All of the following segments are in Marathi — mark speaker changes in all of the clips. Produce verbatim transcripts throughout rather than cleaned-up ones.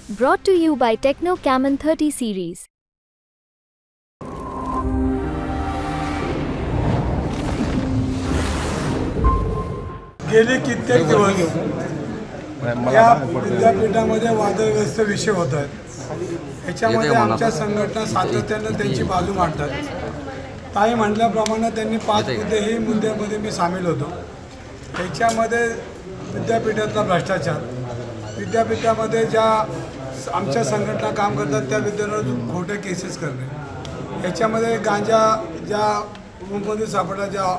Speaker 1: Brought to you by Techno Camon thirty series.
Speaker 2: गेले कित्येक दिवस या विद्यापीठामध्ये वादग्रस्त विषय होत आहेत। याच्यामध्ये आमच्या संघटना सातत्याने त्यांची बाजू मांडतात। ताई म्हटल्याप्रमाणे त्यांनी पाच मुद्दे हे मुद्द्यामध्ये मी सामील होतो। याच्यामध्ये विद्यापीठातला भ्रष्टाचार, विद्यापीठामध्ये ज्या आमच्या संघटना काम करतात त्या विद्यार्थ्यांवर खोटे केसेस करणे, याच्यामध्ये गांजा ज्या रूममध्ये सापडला, ज्या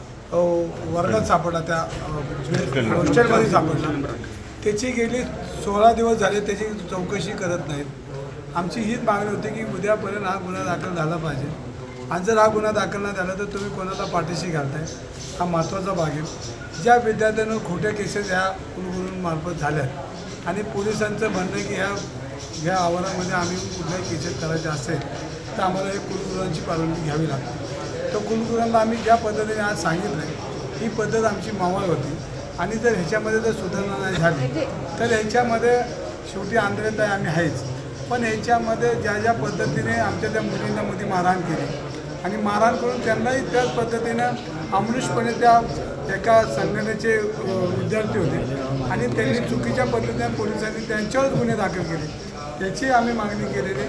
Speaker 2: वर्गात सापडला, त्या हॉस्टेलमध्ये सापडला, त्याची गेली सोळा दिवस झाले त्याची चौकशी करत नाहीत। आमची हीच मागणी होती की उद्यापर्यंत हा गुन्हा दाखल झाला पाहिजे, आणि जर हा गुन्हा दाखल नाही झाला तर तुम्ही कोणाला पाठीशी घालताय, हा महत्त्वाचा भाग आहे। ज्या विद्यार्थ्यांवर खोट्या केसेस ह्या कुलगुरूंमार्फत झाल्या आणि पोलिसांचं म्हणणं की ह्या ह्या आवारामध्ये आम्ही कुठल्याही केसेस करायचे असेल तर आम्हाला हे कुलगुरूंची परवानगी घ्यावी लागते। तर कुलगुरूंना आम्ही ज्या पद्धतीने आज सांगितलं आहे ही पद्धत आमची मावळ होती, आणि जर ह्याच्यामध्ये जर सुधारणा नाही झाली तर ह्याच्यामध्ये शेवटी आंदोलन आहे आम्ही आहेच, पण ह्याच्यामध्ये ज्या ज्या पद्धतीने आमच्या त्या मुलींना मध्ये मारहाण केली आणि मारहाण करून त्यांनाही त्याच पद्धतीनं अमनुष्यपणे त्या एका संघटनेचे विद्यार्थी होते आणि त्यांनी चुकीच्या पद्धतीने पोलिसांनी त्यांच्यावर गुन्हे दाखल केले, त्याची आम्ही मागणी केलेली।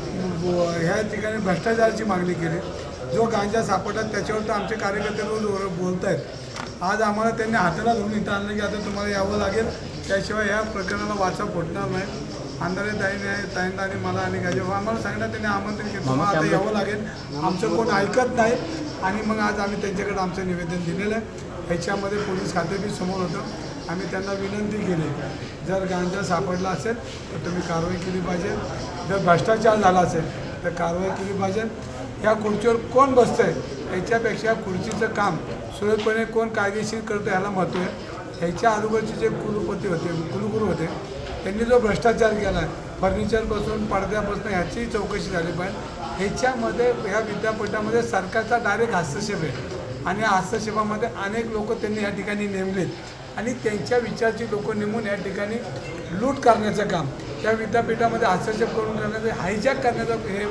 Speaker 2: ह्या ठिकाणी भ्रष्टाचाराची मागणी केली। जो गांजा सापडला त्याच्यावर तर आमचे कार्यकर्ते रोज बोलत आहेत। आज आम्हाला त्यांनी हाताला धरून इथं आणलं की आता तुम्हाला यावं लागेल, त्याशिवाय या प्रकरणाला वाचा फुटणार नाही। अंधारे ताईने ताईंना आणि मला आणि गाजे आम्हाला सांगितलं, त्यांनी आमंत्रण केलं तुम्हाला आता यावं लागेल, आमचं कोण ऐकत नाही। आणि मग आज आम्ही त्यांच्याकडे आमचं निवेदन दिलेलं आहे। ह्याच्यामध्ये पोलीस खाते बी समोर होतं। आम्ही त्यांना विनंती केली, जर गांजा सापडला असेल तर तुम्ही कारवाई केली पाहिजे, जर भ्रष्टाचार झाला असेल तर कारवाई केली पाहिजे। ह्या खुर्चीवर कोण बसतं आहे याच्यापेक्षा खुर्चीचं काम सुरळीतपणे कोण कायदेशीर करतं ह्याला महत्त्व आहे। ह्याच्या अगोदरचे जे कुलपती होते, कुलगुरू होते, त्यांनी जो भ्रष्टाचार केला आहे फर्निचरपासून पडद्यापासून ह्याची चौकशी झाली पाहिजे। ह्याच्यामध्ये ह्या विद्यापीठामध्ये सरकारचा डायरेक्ट हस्तक्षेप आहे आणि या हस्तक्षेपामध्ये अनेक लोक त्यांनी या ठिकाणी नेमलेत आणि त्यांच्या विचारची लोक नेमून या ठिकाणी लूट करण्याचं काम, या विद्यापीठामध्ये हस्तक्षेप करून करण्याचं, हायजॅक करण्याचा हे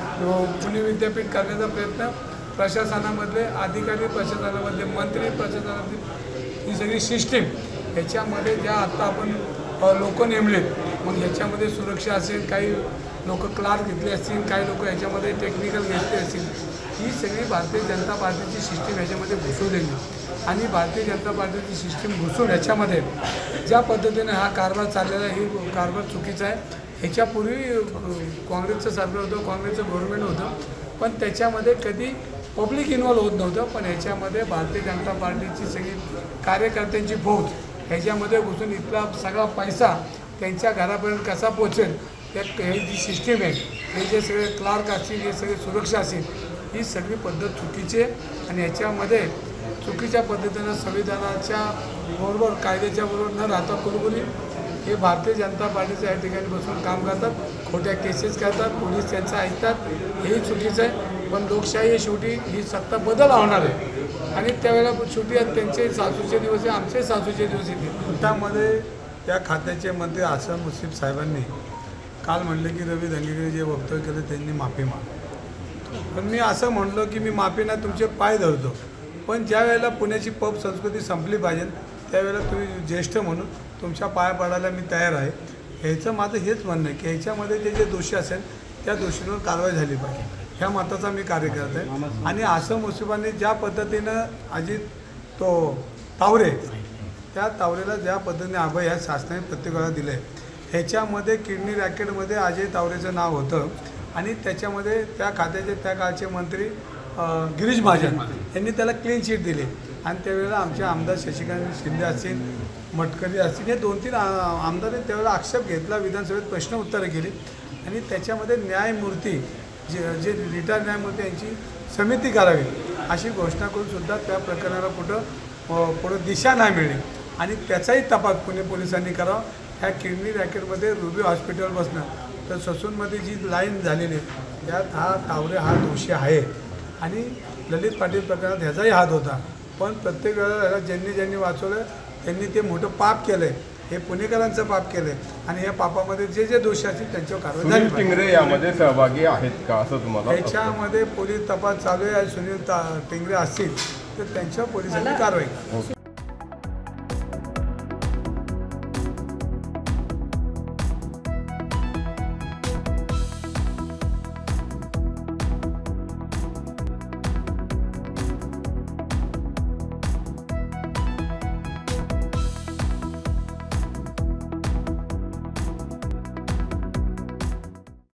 Speaker 2: पुणे विद्यापीठ करण्याचा प्रयत्न प्रशासनामधले अधिकारी, प्रशासनामधले मंत्री, प्रशासनामधली ही सगळी सिस्टीम, ह्याच्यामध्ये ज्या आत्ता आपण लोक नेमलेत, मग ह्याच्यामध्ये सुरक्षा असेल, काही लोक क्लार्क घेतले असतील, काही लोक ह्याच्यामध्ये टेक्निकल घेतले असतील, ही सगळी भारतीय जनता पार्टीची सिस्टीम ह्याच्यामध्ये घुसवलेली आणि भारतीय जनता पार्टीची सिस्टीम घुसून ह्याच्यामध्ये ज्या पद्धतीने हा कारभार चाललेला आहे ही कारभार चुकीचा आहे। ह्याच्यापूर्वी काँग्रेसचं सरकार होतं, काँग्रेसचं गव्हर्नमेंट होतं, पण त्याच्यामध्ये कधी पब्लिक इन्व्हॉल्व होत नव्हतं, पण ह्याच्यामध्ये भारतीय जनता पार्टीची सगळी कार्यकर्त्यांची फौज ह्याच्यामध्ये घुसून इथला सगळा पैसा त्यांच्या घरापर्यंत कसा पोचेल, त्या ही जी सिस्टीम आहे, हे जे सगळे क्लार्क असतील, हे सगळे सुरक्षा असेल, ही सगळी पद्धत चुकीची आहे आणि ह्याच्यामध्ये चुकीच्या पद्धतीनं संविधानाच्या बरोबर, कायद्याच्या बरोबर न राहता कुलगुरू हे भारतीय जनता पार्टीच्या या ठिकाणी बसून काम करतात, खोट्या केसेस करतात, पोलीस त्यांचं ऐकतात, हेही चुकीचं आहे। पण लोकशाही हे शेवटी ही सत्ता बदल होणार आहे आणि त्यावेळेला शेवटी त्यांचे सासूचे दिवस आहे, आमचे सासूचे दिवस येते। त्यामध्ये त्या खात्याचे मंत्री आसम मुश्रीफ साहेबांनी काल म्हणले की रवी दंगेकर जे वक्तव्य केलं त्यांनी माफी माग, पण मी असं म्हणलो की मी माफी नाही तुमचे पाय धरतो, पण ज्या वेळेला पुण्याची पब संस्कृती संपली पाहिजे त्यावेळेला तुम्ही ज्येष्ठ म्हणून तुमच्या पाया पडायला मी तयार आहे। ह्याचं माझं हेच म्हणणं आहे की ह्याच्यामध्ये जे जे दोषी असेल त्या दोषींवर कारवाई झाली पाहिजे, ह्या मताचा मी कार्यकर्ता आहे। आणि आसम मुश्रीफांनी ज्या पद्धतीनं अजित तो तावरे, त्या तावरेला ज्या पद्धतीने अभय ह्या शासनाने प्रत्येकाला दिलं आहे, ह्याच्यामध्ये किडनी रॅकेटमध्ये अजय तावरेचं नाव होतं आणि त्याच्यामध्ये त्या खात्याचे त्या काळचे मंत्री गिरीश महाजन यांनी त्याला क्लीन चिट दिली आणि त्यावेळेला आमचे आमदार शशिकांत शिंदे असतील, मटकरी असतील, हे दोन तीन आमदारांनी त्यावेळेला आक्षेप घेतला, विधानसभेत प्रश्न उत्तरं केली आणि त्याच्यामध्ये न्यायमूर्ती जे जे रिटायर न्यायमूर्ती यांची समिती करावी अशी घोषणा करूनसुद्धा त्या प्रकरणाला कुठं पुढं दिशा नाही मिळली आणि त्याचाही तपास पुणे पोलिसांनी करावा। ह्या किडनी रॅकेटमध्ये रुबी हॉस्पिटल बसणं तर ससूनमध्ये जी लाईन झालेली त्यात हा तावरे हा दोषी आहे आणि ललित पाटील प्रकरणात ह्याचाही हात होता, पण प्रत्येक वेळेला ह्याला ज्यांनी ज्यांनी वाचवलं त्यांनी ते मोठं पाप केलं आहे। हे पुणेकरांचं पाप केलंय आणि या पापामध्ये जे जे दोषी असतील त्यांच्यावर कारवाई झाली
Speaker 3: सुनील टिंगरे यामध्ये सहभागी आहेत का असं तुम्हाला
Speaker 2: त्याच्यामध्ये पोलीस तपास चालू आहे. सुनील ता- टिंगरे असतील तर त्यांच्यावर पोलिसांनी कारवाई करावी.